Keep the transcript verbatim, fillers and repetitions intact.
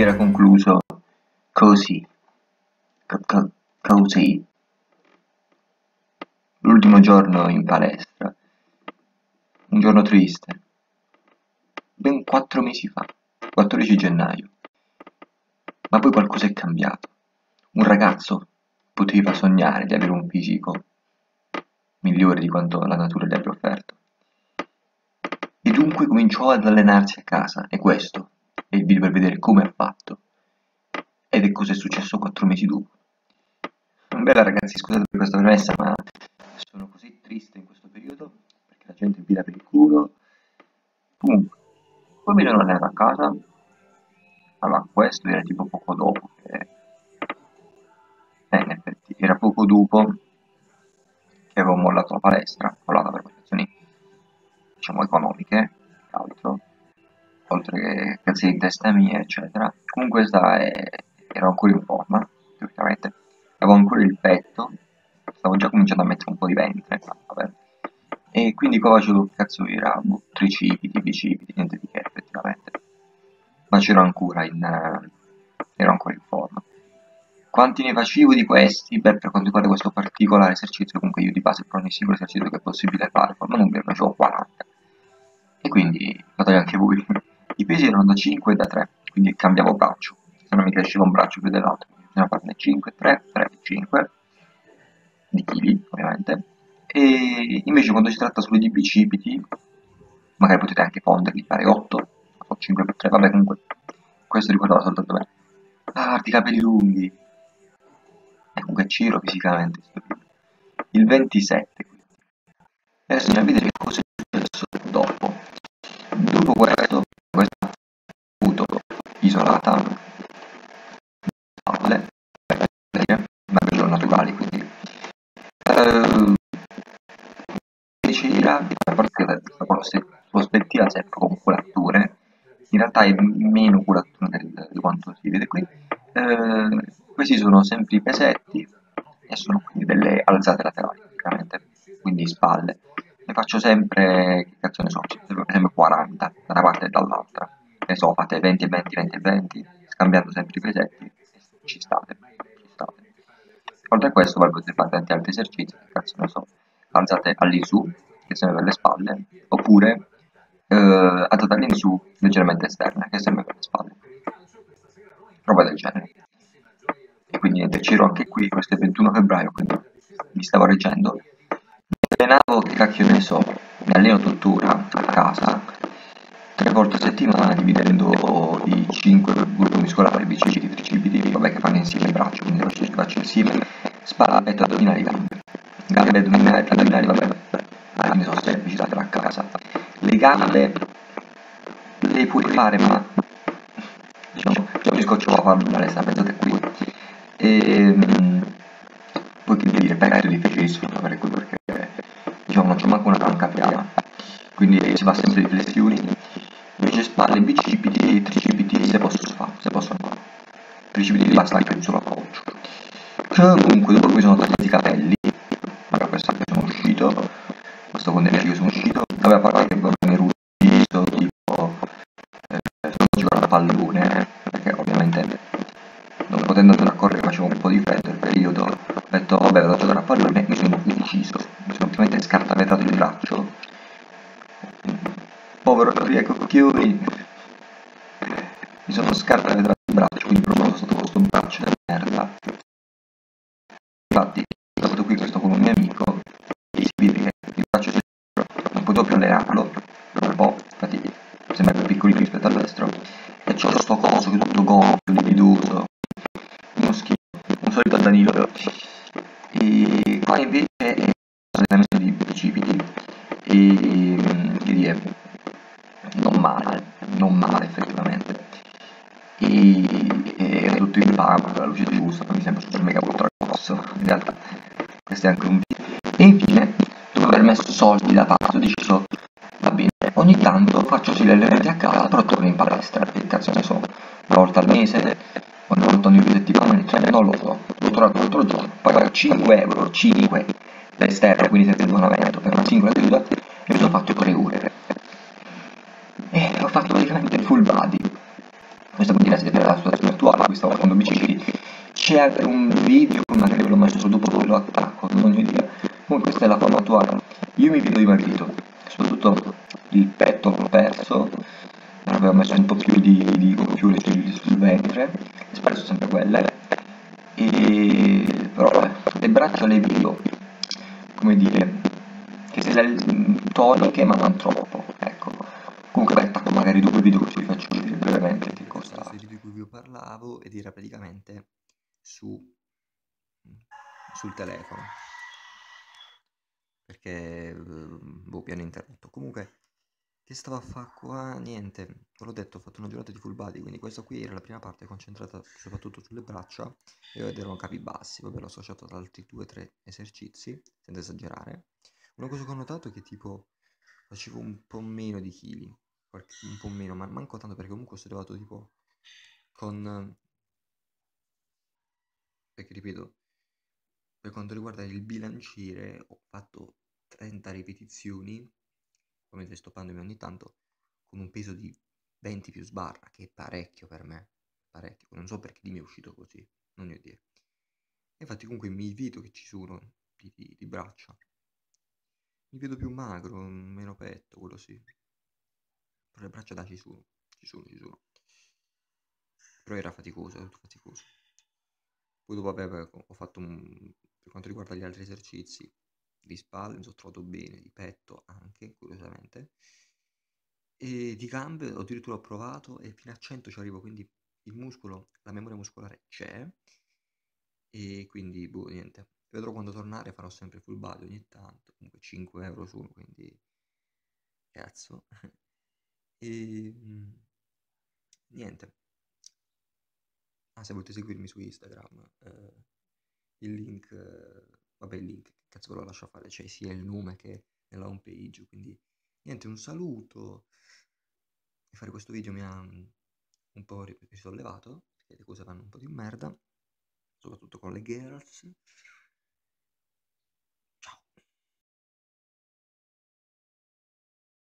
era concluso così, co- co- così. L'ultimo giorno in palestra, un giorno triste, ben quattro mesi fa, quattordici gennaio. Ma poi qualcosa è cambiato. Un ragazzo poteva sognare di avere un fisico migliore di quanto la natura gli abbia offerto. E dunque cominciò ad allenarsi a casa, e questo è il video per vedere come ha fatto. Ed è cosa è successo quattro mesi dopo. Bella ragazzi, scusate per questa premessa, ma sono così triste in questo periodo, perché la gente tira per il culo. Comunque, poi mi sono allenato a casa. Allora, questo era tipo poco dopo, che... eh, in effetti, era poco dopo che avevo mollato la palestra, mollata per questioni, diciamo, economiche, tra l'altro, oltre che cazzi di testa mia, eccetera. Comunque questa è... ero ancora in forma, teoricamente, avevo ancora il petto, stavo già cominciando a mettere un po' di ventre, vabbè. E quindi qua facevo, cazzo era, boh, tricipiti, bicipiti, niente di che effettivamente. Ma c'ero ancora in... eh, ero ancora in forma. Quanti ne facevo di questi? Beh, per quanto riguarda questo particolare esercizio, comunque io di base per ogni singolo esercizio che è possibile fare, ma non ne facevo quaranta. E quindi fateli anche voi. I pesi erano da cinque e da tre, quindi cambiavo braccio. Se non mi cresceva un braccio più dell'altro, bisogna farne cinque, tre, tre, cinque, di chili, ovviamente. E invece quando si tratta solo di bicipiti, magari potete anche fonderli, fare otto, o cinque per tre, vabbè comunque, questo riguardava soltanto me. Ah, i capelli lunghi! E comunque Ciro fisicamente sto video. Il ventisette, quindi. E adesso andiamo a vedere cosa è successo dopo. Dopo questo, questa avuto isolata, spalle, ma per giornate uguali, quindi. Eh, C'era, a parte che la prospettiva sempre con curature, in realtà è meno curatura del, di quanto si vede qui. Eh, questi sono sempre i pesetti e sono quindi delle alzate laterali, praticamente, quindi spalle. Ne faccio sempre, che cazzo ne so, per esempio quaranta da una parte e dall'altra. Ne so, fate venti e venti, venti e venti, scambiando sempre i pesetti, ci state, ci state. Oltre a questo, poi potete fare tanti altri esercizi, che cazzo ne so, alzate all'insù, che sono per le spalle, oppure eh, alzate all'insù leggermente esterne, che è sempre per le spalle. Roba del genere. E quindi niente, c'ero anche qui, questo è il ventuno febbraio, quindi mi stavo reggendo. Mi allenavo, che cacchio ne so, mi alleno tuttora a casa, tre volte a settimana, dividendo i cinque gruppi muscolari, bicipiti, tricipiti, vabbè che fanno insieme i braccia, quindi li faccio insieme, spalla, petto, addominali, gambe. Gambe, addominali, addominali, vabbè, gambe sono semplici da fare a casa. Le gambe le puoi fare, ma diciamo, io mi scoccio a farlo in palestra, pensate qui. E poi che dire, petto è difficilissimo da fare qui perché diciamo non c'è manco una panca piana, quindi si va sempre di flessioni. Invece spalle, bicipiti e tricipiti se posso fare, se possono fare. Tricipiti li basta anche un solo approccio. Comunque dopo qui sono tagliati i capelli, magari questo anche sono uscito, questo con delle che sono uscito, aveva parlato che avevo un erudito tipo eh, non giocare a pallone, eh, perché ovviamente non potendo andare a correre facevo un po' di freddo il periodo, ho detto vabbè vado a giocare a pallone, mi sono ucciso, mi sono ovviamente scartavetrato il braccio, povero Riecocchioni, mi sono scartavetrato il braccio, quindi proprio sono stato questo braccio di merda. Infatti sono stato qui, sto con un mio amico e si vede che il braccio sinistro non potevo più allenarlo per un po', infatti sembra più piccolino rispetto al destro, e c'ho sto coso che è tutto gonfio, lividoso, uno schifo, un solito Danilo. E qua invece è allenamento di bicipiti e che dire, non male, non male effettivamente. E era tutto in pump, la luce giusta, poi mi sembra sul mega ultra grosso, in realtà questo è anche un video. E infine, dopo aver messo soldi da parte, ho deciso, va bene, ogni tanto faccio sì gli allenamenti a casa, però torno in palestra, che cazzo ne so, una volta al mese, una volta ogni due settimane, cioè non lo so, ho trovato l'altro giorno, pagavo cinque euro, cinque, l'esterno, quindi senza il abbonamento, per una singola seduta, e mi sono fatto tre ore. E ho fatto praticamente full body. questo può dire essere la situazione attuale, qui stavo facendo bicicli, c'è un video, magari ve l'ho messo dopo poi lo attacco, non ho idea. Comunque questa è la forma attuale, io mi vedo dimagrito, soprattutto il petto l'ho perso, avevo messo un po' più di, di gonfiore sul, sul ventre, le spalle sono sempre quelle, e però eh, le braccia le vedo, come dire, che se le toniche ma non troppo, ecco. Comunque beh, attacco magari dopo il video così vi faccio vedere brevemente che Quindi questo è lo cosa... studio di cui vi parlavo ed era praticamente su, sul telefono, perché eh, boh, piano interrotto. Comunque, che stavo a fare qua? Niente, ve l'ho detto, ho fatto una giornata di full body, quindi questa qui era la prima parte concentrata soprattutto sulle braccia ed erano capi bassi, vabbè l'ho associato ad altri due tre esercizi, senza esagerare. Una cosa che ho notato è che tipo facevo un po' meno di chili, qualche- un po' meno, ma manco tanto perché comunque sono arrivato tipo con, perché ripeto, per quanto riguarda il bilanciere ho fatto trenta ripetizioni, come sto stoppandomi ogni tanto, con un peso di venti più sbarra, che è parecchio per me, parecchio, non so perché di me è uscito così, non ne ho idea. Infatti comunque mi vedo che ci sono di, di, di braccia, mi vedo più magro, meno petto, quello sì, però le braccia dai ci sono, ci sono, ci sono. Però era faticoso, era tutto faticoso. Poi dopo vabbè, ho fatto un... per quanto riguarda gli altri esercizi, di spalle mi sono trovato bene, di petto anche, curiosamente. E di gambe ho addirittura provato e fino a cento ci arrivo, quindi il muscolo, la memoria muscolare c'è. E quindi, boh, niente. Vedrò quando tornare, farò sempre full body ogni tanto, comunque cinque euro su, quindi cazzo. E mm, niente. Ah, se volete seguirmi su Instagram, eh, il link, eh, vabbè il link, che cazzo ve lo lascio fare, cioè sia il nome che nella home page, quindi niente, un saluto, e fare questo video mi ha mm, un po' ri- risollevato, perché le cose vanno un po' di merda, soprattutto con le girls,